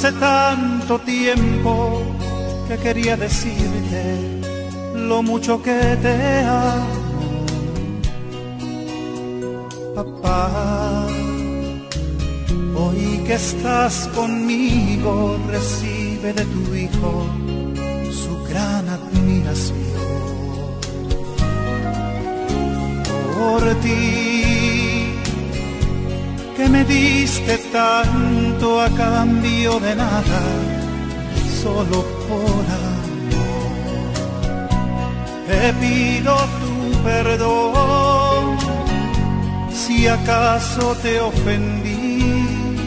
Hace tanto tiempo que quería decirte lo mucho que te amo, papá. Hoy que estás conmigo, recibe de tu hijo su gran admiración. Por ti, que me diste tanto a cambio de nada, solo por amor. Te pido tu perdón si acaso te ofendí.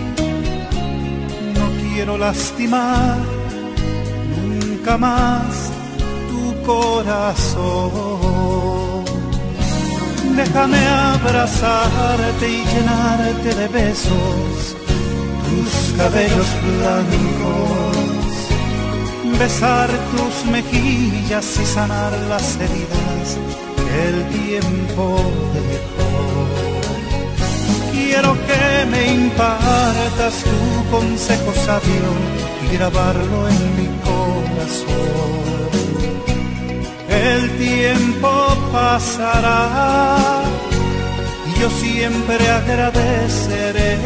No quiero lastimar nunca más tu corazón. Déjame abrazarte y llenarte de besos tus cabellos blancos, besar tus mejillas y sanar las heridas que el tiempo dejó. Quiero que me impartas tu consejo sabio y grabarlo en mi corazón. El tiempo pasará y yo siempre agradeceré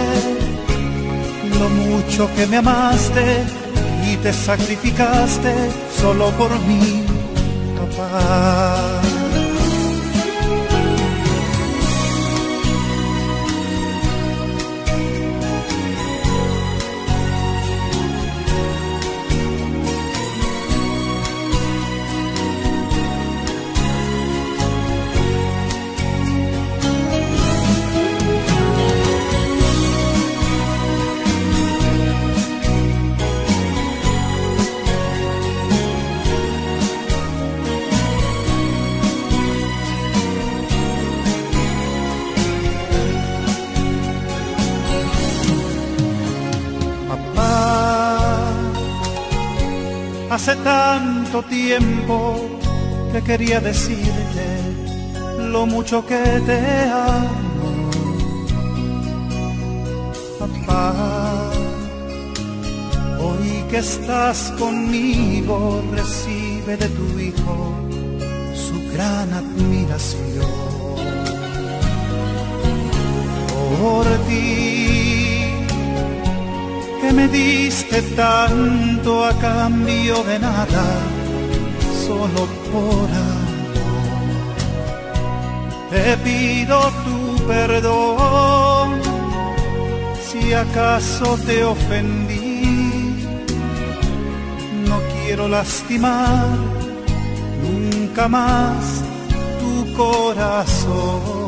lo mucho que me amaste y te sacrificaste solo por mí, papá. Hace tanto tiempo que quería decirte lo mucho que te amo, papá. Hoy que estás conmigo, recibe de tu hijo su gran admiración. Por ti, que me diste tanto a cambio de nada, solo por amor. Te pido tu perdón si acaso te ofendí. No quiero lastimar nunca más tu corazón.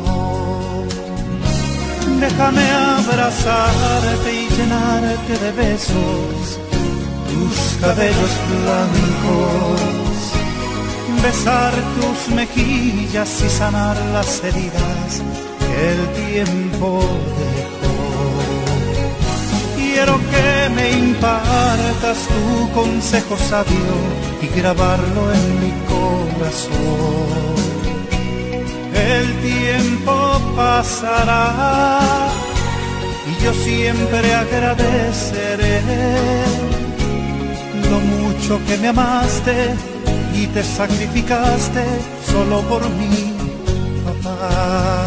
Déjame abrazarte y llenarte de besos tus cabellos blancos, besar tus mejillas y sanar las heridas que el tiempo dejó. Quiero que me impartas tu consejo sabio y grabarlo en mi corazón. El tiempo pasará y yo siempre agradeceré lo mucho que me amaste y te sacrificaste solo por mí, papá.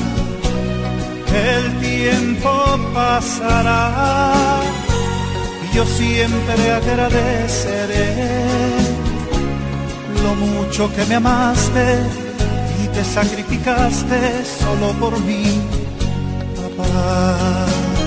El tiempo pasará y yo siempre agradeceré lo mucho que me amaste y te sacrificaste solo por mí, papá.